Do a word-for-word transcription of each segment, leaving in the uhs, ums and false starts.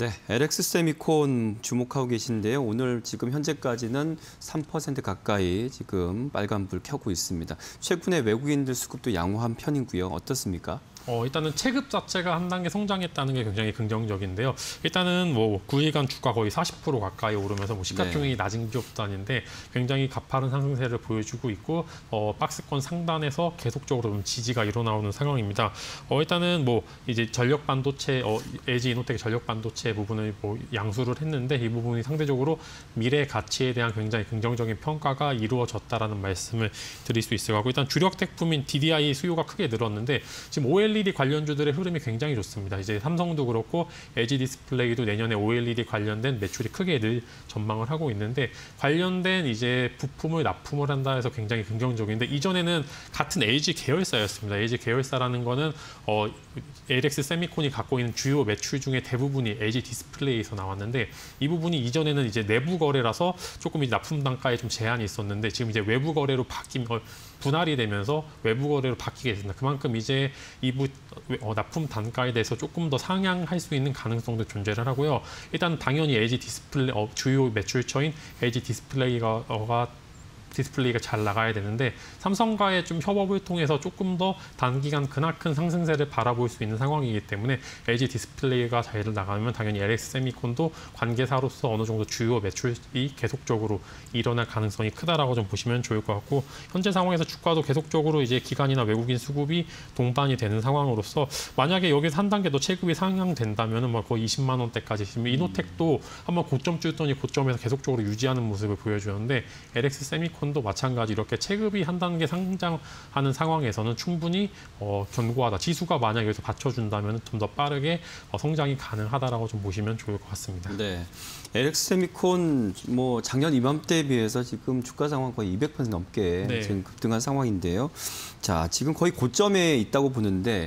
네, 엘엑스 세미콘 주목하고 계신데요. 오늘 지금 현재까지는 삼 퍼센트 가까이 지금 빨간불 켜고 있습니다. 최근에 외국인들 수급도 양호한 편이고요. 어떻습니까? 어, 일단은 체급 자체가 한 단계 성장했다는 게 굉장히 긍정적인데요. 일단은 뭐 구 일간 주가 거의 사십 퍼센트 가까이 오르면서 뭐 시가총액이 네. 낮은 기업도 아닌데 굉장히 가파른 상승세를 보여주고 있고 어, 박스권 상단에서 계속적으로 좀 지지가 일어나오는 상황입니다. 어, 일단은 뭐 이제 전력 반도체, 어, 엘지 이노텍의 전력 반도체 부분을 뭐 양수를 했는데 이 부분이 상대적으로 미래 가치에 대한 굉장히 긍정적인 평가가 이루어졌다라는 말씀을 드릴 수 있을 것 같고, 일단 주력 제품인 디디아이 수요가 크게 늘었는데 지금 오엘이디 관련주들의 흐름이 굉장히 좋습니다. 이제 삼성도 그렇고 엘지 디스플레이도 내년에 오엘이디 관련된 매출이 크게 늘 전망을 하고 있는데, 관련된 이제 부품을 납품을 한다 해서 굉장히 긍정적인데, 이전에는 같은 엘지 계열사였습니다. 엘지 계열사라는 거는 어, 엘엑스 세미콘이 갖고 있는 주요 매출 중에 대부분이 엘지 디스플레이에서 나왔는데, 이 부분이 이전에는 이제 내부 거래라서 조금 이제 납품 단가에 좀 제한이 있었는데 지금 이제 외부 거래로 바뀐 걸 분할이 되면서 외부 거래로 바뀌게 됐습니다. 그만큼 이제 이부 어, 납품 단가에 대해서 조금 더 상향할 수 있는 가능성도 존재를 하고요. 일단 당연히 엘지 디스플레이 어, 주요 매출처인 엘지 디스플레이가 어, 디스플레이가 잘 나가야 되는데, 삼성과의 좀 협업을 통해서 조금 더 단기간 크나큰 상승세를 바라볼 수 있는 상황이기 때문에 엘지 디스플레이가 잘 나가면 당연히 엘엑스 세미콘도 관계사로서 어느 정도 주요 매출이 계속적으로 일어날 가능성이 크다라고 좀 보시면 좋을 것 같고, 현재 상황에서 주가도 계속적으로 이제 기관이나 외국인 수급이 동반이 되는 상황으로서 만약에 여기서 한 단계 더 체급이 상향된다면 뭐 거의 이십만 원대까지, 지금 이노텍도 한번 고점 뚫더니 고점에서 계속적으로 유지하는 모습을 보여주는데, 엘엑스 세미콘 도 마찬가지 이렇게 체급이 한 단계 상장하는 상황에서는 충분히 어, 견고하다. 지수가 만약 여기서 받쳐준다면 좀 더 빠르게 어, 성장이 가능하다라고 좀 보시면 좋을 것 같습니다. 네, 엘엑스 세미콘 뭐 작년 이맘때에 비해서 지금 주가 상황 거의 이백 퍼센트 넘게 네. 지금 급등한 상황인데요. 자, 지금 거의 고점에 있다고 보는데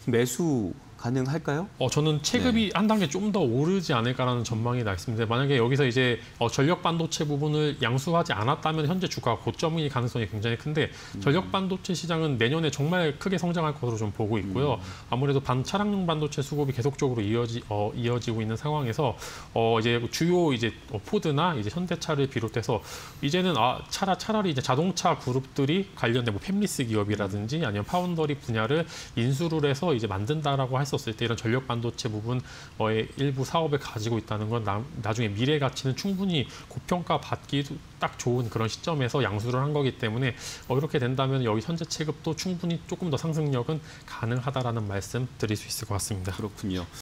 매수 가능할까요? 어, 저는 체급이 네. 한 단계 좀 더 오르지 않을까라는 전망이 나 있습니다. 만약에 여기서 이제 어, 전력 반도체 부분을 양수하지 않았다면 현재 주가가 고점일 가능성이 굉장히 큰데, 음. 전력 반도체 시장은 내년에 정말 크게 성장할 것으로 좀 보고 있고요. 음. 아무래도 반 차량용 반도체 수급이 계속적으로 이어지, 어, 이어지고 있는 상황에서 어, 이제 주요 이제 어, 포드나 이제 현대차를 비롯해서 이제는 아, 차라, 차라리 이제 자동차 그룹들이 관련된 뭐 팹리스 기업이라든지 아니면 파운더리 분야를 인수를 해서 이제 만든다라고 할 수 없을 때 이런 전력 반도체 부분의 일부 사업을 가지고 있다는 건 나, 나중에 미래 가치는 충분히 고평가 받기도 딱 좋은 그런 시점에서 양수를 한 거기 때문에 어, 이렇게 된다면 여기 현재 체급도 충분히 조금 더 상승력은 가능하다라는 말씀 드릴 수 있을 것 같습니다. 그렇군요.